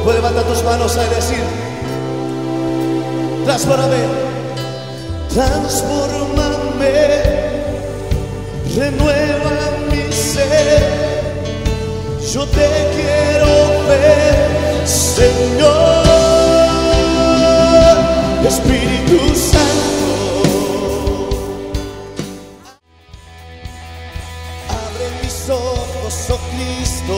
Puedes levantar tus manos a decir: transfórmame, transfórmame, renueva mi ser. Yo te quiero ver, Señor, Espíritu Santo. Abre mis ojos, oh Cristo,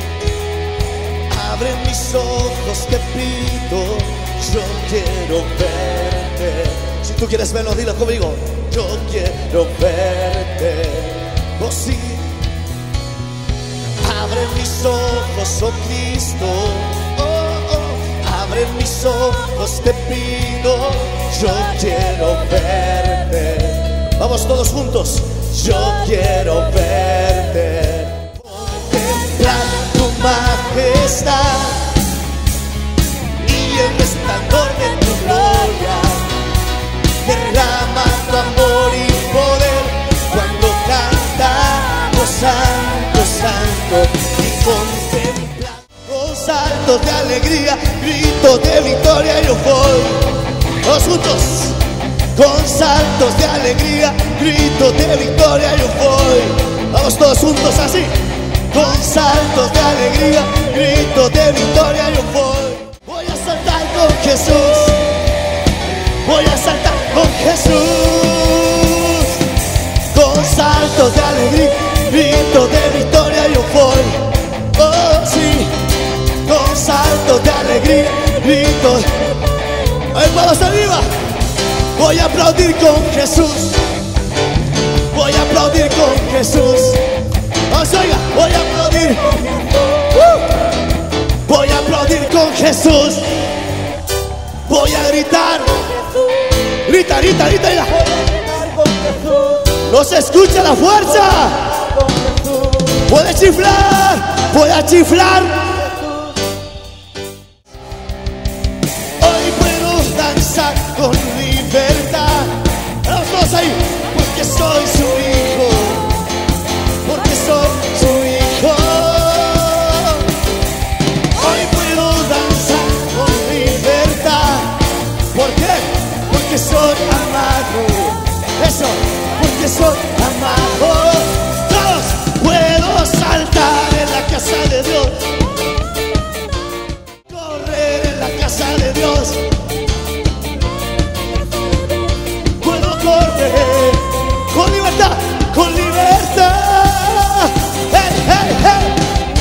abre mis ojos, te pido, yo quiero verte. Si tú quieres verlo, dilo conmigo: yo quiero verte. Oh sí. Abre mis ojos, oh Cristo, oh, oh. Abre mis ojos, te pido, yo quiero verte. Vamos todos juntos: yo quiero verte. Contemplar tu majestad y el resplandor de tu gloria. Derrama tu amor y poder cuando cantamos santo, santo. Y contempla con saltos de alegría, gritos de victoria yo voy. Todos juntos. Con saltos de alegría, gritos de victoria yo voy. Vamos todos juntos así. Con saltos de alegría, gritos de victoria yo voy. Voy a saltar con Jesús. Voy a saltar con Jesús. Con saltos de alegría, gritos de victoria yo voy. Oh sí. Con saltos de alegría, gritos. ¡Ahí vamos arriba! Voy a aplaudir con Jesús. Voy a aplaudir con Jesús. Vamos, oiga, voy a aplaudir. Voy a aplaudir con Jesús. Voy a gritar. Grita, grita, grita, grita. No se escucha la fuerza. Puede chiflar. Voy a chiflar. Hoy puedo danzar con libertad. Vamos todos ahí. Porque soy su hijo. Porque soy su hijo. Hoy puedo danzar con libertad. ¿Por qué? Porque soy amado. Eso, porque soy amado. Todos puedo saltar en la casa de Dios. Correr en la casa de Dios. Puedo correr con libertad, con libertad. Hey, hey, hey.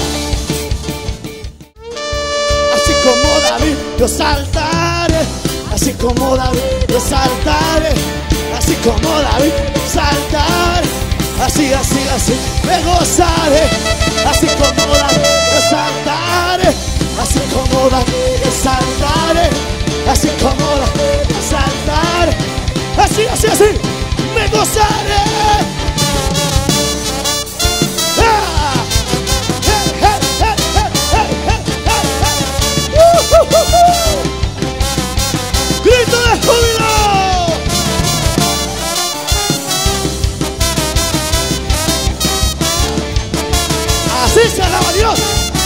Así como David, yo saltaré. Así como David, yo saltaré. Así como David, saltaré. Así, así, así, me gozaré. Así como David, yo saltaré. Así como David, yo saltaré. Así como David, yo saltaré. Así, así, así, me gozaré. ¡Ah! ¡Hey, hey, hey, hey, hey, hey, hey, hey! ¡Grito de júbilo! Así se alaba a Dios.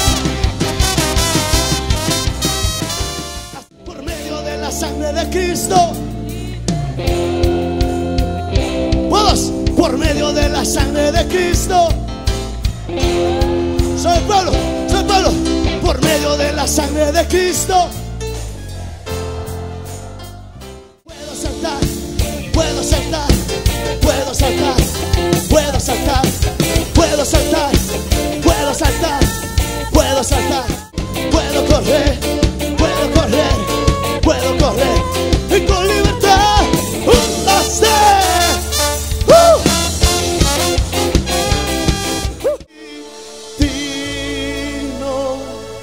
Por medio de la sangre de Cristo. Todos, por medio de la sangre de Cristo. Soy el pueblo, soy el pueblo. Por medio de la sangre de Cristo. Puedo saltar, puedo saltar, puedo saltar, puedo saltar, puedo saltar, puedo saltar, puedo saltar, puedo correr, puedo correr, puedo correr y con libertad. Dino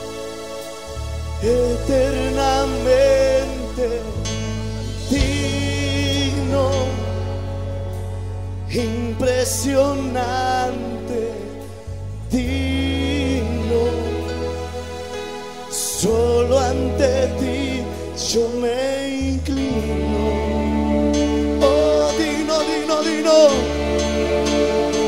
eternamente digno, impresionante, digno. Solo ante ti yo me inclino. Oh, digno, digno, digno.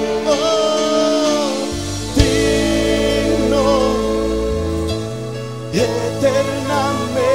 Oh, digno, eternamente.